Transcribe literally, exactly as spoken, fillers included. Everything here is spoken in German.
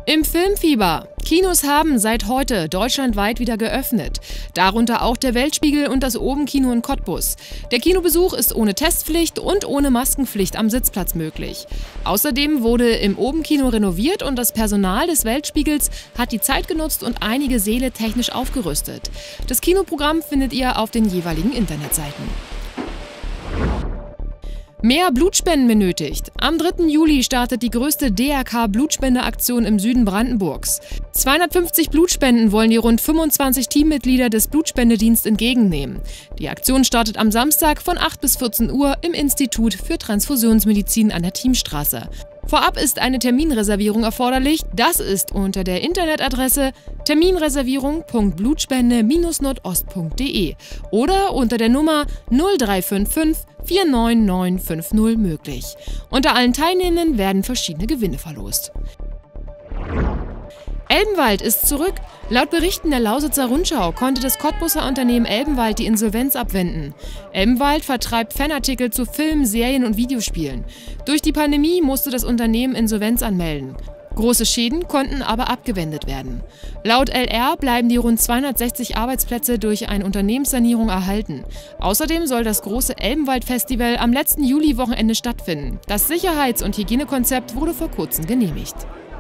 Im Filmfieber. Kinos haben seit heute deutschlandweit wieder geöffnet. Darunter auch der Weltspiegel und das Oben-Kino in Cottbus. Der Kinobesuch ist ohne Testpflicht und ohne Maskenpflicht am Sitzplatz möglich. Außerdem wurde im Oben-Kino renoviert und das Personal des Weltspiegels hat die Zeit genutzt und einige Säle technisch aufgerüstet. Das Kinoprogramm findet ihr auf den jeweiligen Internetseiten. Mehr Blutspenden benötigt. Am dritten Juli startet die größte D R K-Blutspendeaktion im Süden Brandenburgs. zweihundertfünfzig Blutspenden wollen die rund fünfundzwanzig Teammitglieder des Blutspendedienst entgegennehmen. Die Aktion startet am Samstag von acht bis vierzehn Uhr im Institut für Transfusionsmedizin an der Thiemstraße. Vorab ist eine Terminreservierung erforderlich. Das ist unter der Internetadresse terminreservierung punkt blutspende Bindestrich nordost punkt de oder unter der Nummer null drei fünf fünf vier neun neun fünf null möglich. Unter allen Teilnehmenden werden verschiedene Gewinne verlost. Elbenwald ist zurück. Laut Berichten der Lausitzer Rundschau konnte das Cottbuser Unternehmen Elbenwald die Insolvenz abwenden. Elbenwald vertreibt Fanartikel zu Filmen, Serien und Videospielen. Durch die Pandemie musste das Unternehmen Insolvenz anmelden. Große Schäden konnten aber abgewendet werden. Laut L R bleiben die rund zweihundertsechzig Arbeitsplätze durch eine Unternehmenssanierung erhalten. Außerdem soll das große Elbenwald-Festival am letzten Juli-Wochenende stattfinden. Das Sicherheits- und Hygienekonzept wurde vor kurzem genehmigt.